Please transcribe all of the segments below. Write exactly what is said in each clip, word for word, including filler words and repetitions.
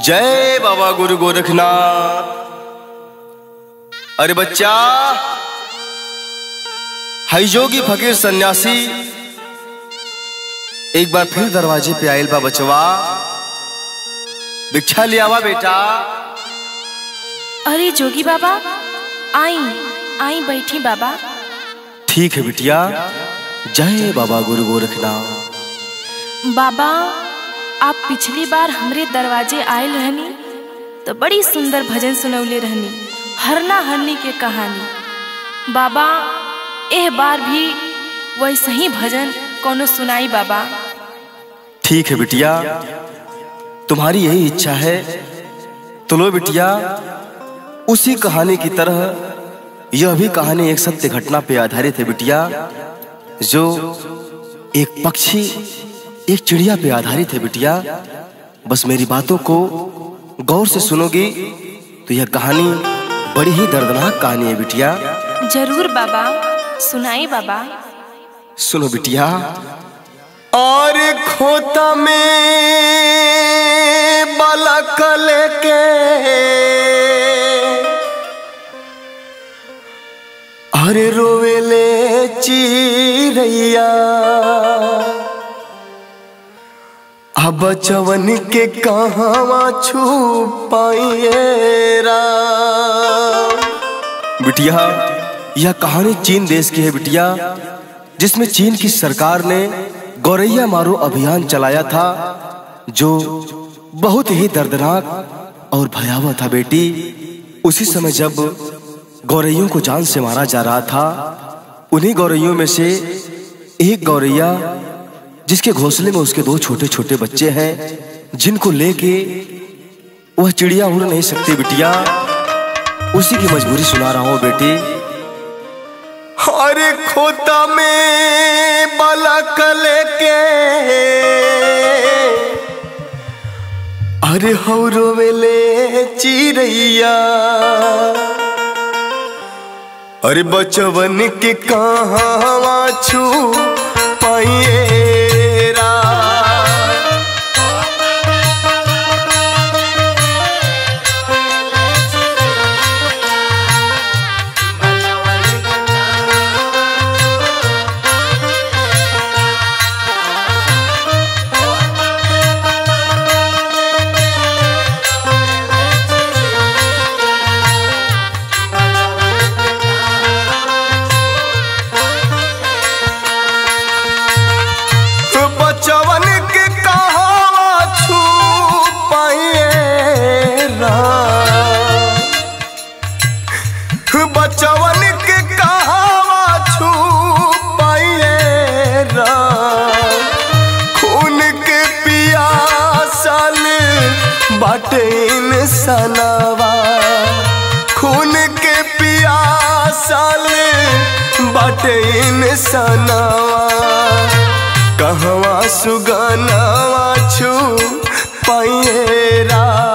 जय बाबा गुरु गोरखनाथ। अरे बच्चा, हाई जोगी फकीर सन्यासी एक बार फिर दरवाजे पे आयल बा। बचवा भिक्षा ले आवा बेटा। अरे जोगी बाबा, आई आई बैठी बाबा। ठीक है बिटिया। जय बाबा गुरु गोरखनाथ। बाबा, आप पिछली बार हमरे दरवाजे आयल रहनी तो बड़ी सुंदर भजन सुनौले रहनी, हरना हरनी के कहानी। बाबा, एह बार भी वैसे ही भजन कोनो सुनाई बाबा। ठीक है बिटिया, तुम्हारी यही इच्छा है तो लो बिटिया। उसी कहानी की तरह यह भी कहानी एक सत्य घटना पे आधारित है बिटिया, जो एक पक्षी एक चिड़िया पे आधारित है बिटिया। बस मेरी बातों को गौर से सुनोगी तो यह कहानी बड़ी ही दर्दनाक कहानी है बिटिया। जरूर बाबा, सुनाई बाबा। सुनो बिटिया। और खोता में बालक लेके अरे रोवेले चिड़ैया, अब बचवन के कहां छुपाइए राम। बिटिया, यह कहानी चीन देश की है बिटिया, जिसमें चीन की सरकार ने गौरैया मारो अभियान चलाया था, जो बहुत ही दर्दनाक और भयावह था बेटी। उसी समय जब गौरैयों को जान से मारा जा रहा था, उन्हीं गौरैयों में से एक गौरैया जिसके घोंसले में उसके दो छोटे छोटे बच्चे हैं, जिनको लेके वह चिड़िया उड़ नहीं सकती बिटिया, उसी की मजबूरी सुना रहा हूं बेटी। अरे खोता में बालक लेके अरे हौरो वेले चिड़ैया, अरे बचवन के कहां छुपाइए। बचवन के कहां छुपाइए राम, खून के पियासल बाटे इंसानवा, खून के पियासल बाटे इंसानवा, कहवा सुगनवा छुपाइए राम।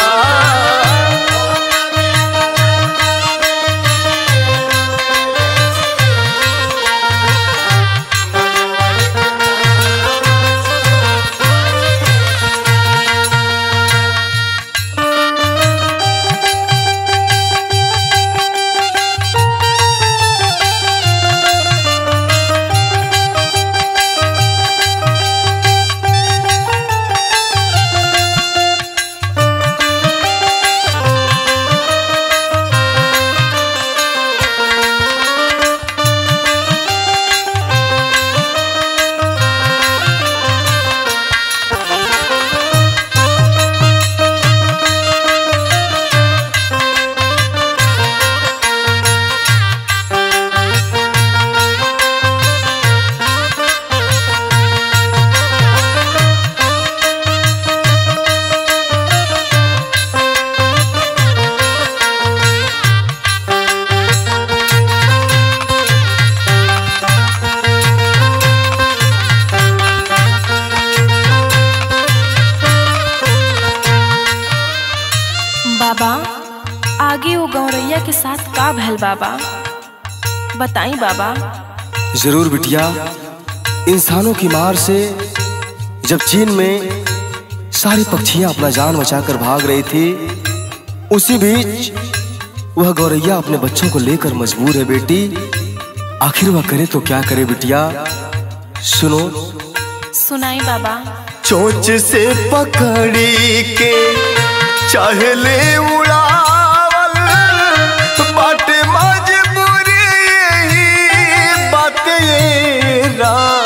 बाबा, आगे वो गौरैया के साथ का भैल बाबा, बताई बाबा। जरूर बिटिया। इंसानों की मार से जब चीन में सारी पक्षियां अपना जान बचाकर भाग रही थी। उसी बीच वह गौरैया अपने बच्चों को लेकर मजबूर है बेटी। आखिर वह करे तो क्या करे बिटिया, सुनो। सुनाई बाबा। चोंच से पकड़ी के चाहे ले उड़ावल, बाटे मजबूरी यही बात ये राम।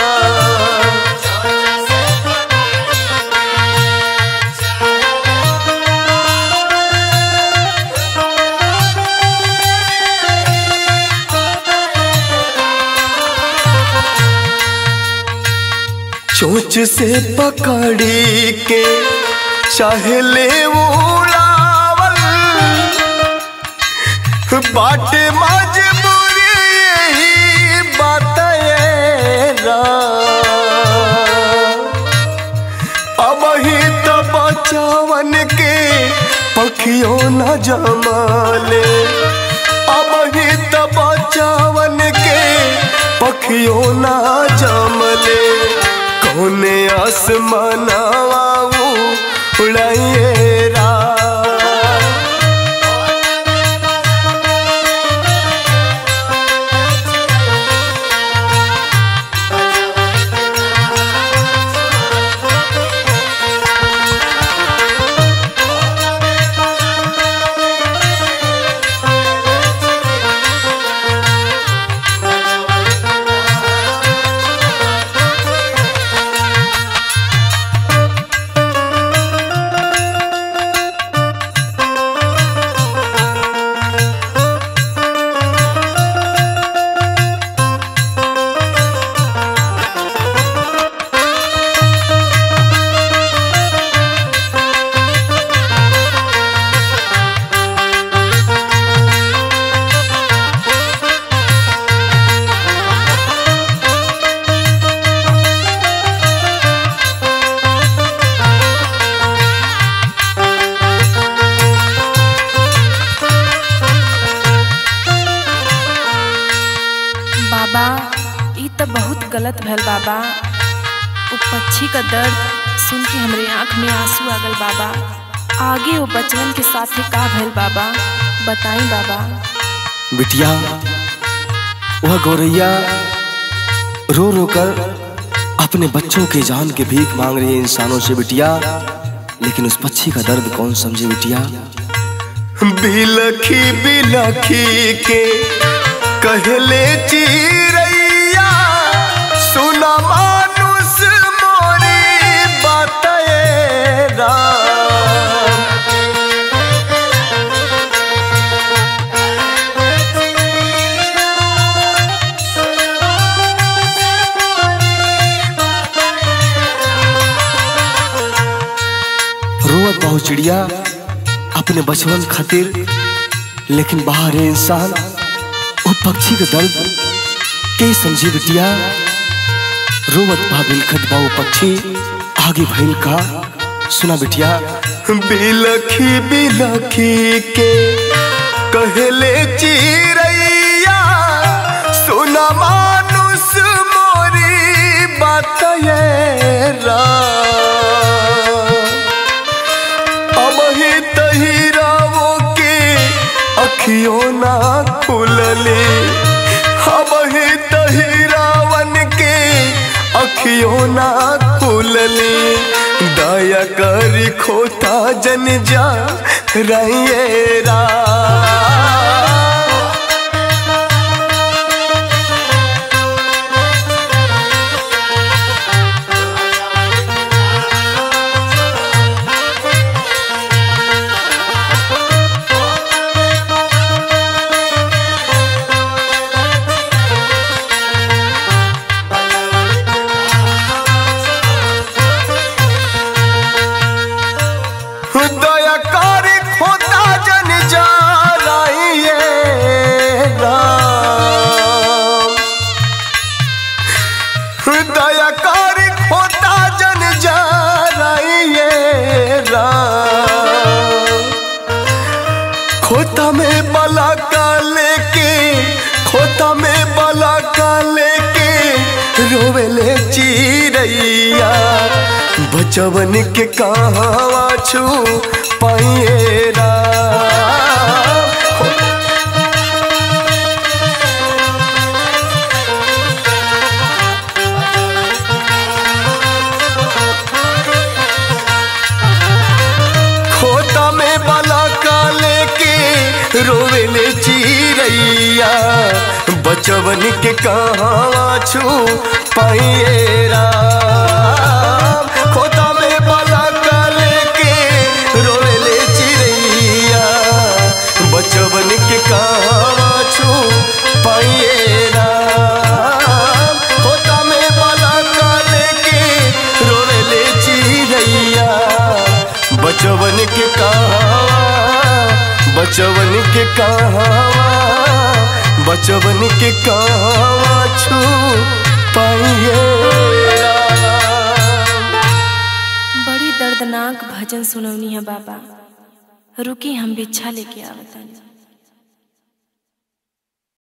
चोंच से पकड़ी के चाहे ले उड़ावल, बाटे मजबूरी यही बात ये राम। अब ही तो बचावन के पखियों न जमाले, अब ही तो बचावन के पखियों न जमले। कौने आसमानवा उड़ाइए राम। बहुत गलत भैल बाबा। वो पक्षी का दर्द सुन के हमरे आँख में आंसू आ गल बाबा। आगे वो बचवन के साथ का भैल बाबा, बताई बाबा। बिटिया, वह गौरैया रो रो कर अपने बच्चों के जान के भीख मांग रही है इंसानों से बिटिया, लेकिन उस पक्षी का दर्द कौन समझे बिटिया। बिलखी बिलखी के कहले चिरैया, सुना मानुष मोरी बात ये राम। रोवत बहु चिड़िया अपने बचवन खातिर, लेकिन बाहर है इंसान वो पक्षी के दर्द के समझी बिटिया। रोवत बा बिलखत बा वो पक्षी, आगे भइल का सुना बिटिया। बिलखी बिलखी के कहले चिरैया, सुना मानुष मोरी बात ये राम। अब ही तहिरावो के अखियों ना खुलले, अब ही तहिरावन के अखियों ना खुलले। दया करी खोता जन जा रहिए राम। दया करी खोता जन जा रहिए राम। दया करी खोता जन जा रहिए राम। खोता में बला का लेके, खोता में बला का लेके रोवेले चिरैया। बचवन के कहवा छू पाइए राम। खोता में बाला का लेके रोवेले चिरैया, बचवन के कहवा छू पाइए राम। खोता में बाला का लेके रोवेले चिरैया, बचवन के कहवा छू पाइए राम। खोता में बाला का लेके रोवेले चिरैया, बचवन के कहवा, बचवन के कहवा, बचवन के कहवा छू पाइए राम। बड़ी दर्दनाक भजन सुनौनी है बाबा, रुकी हम भिक्षा लेके आवतानी।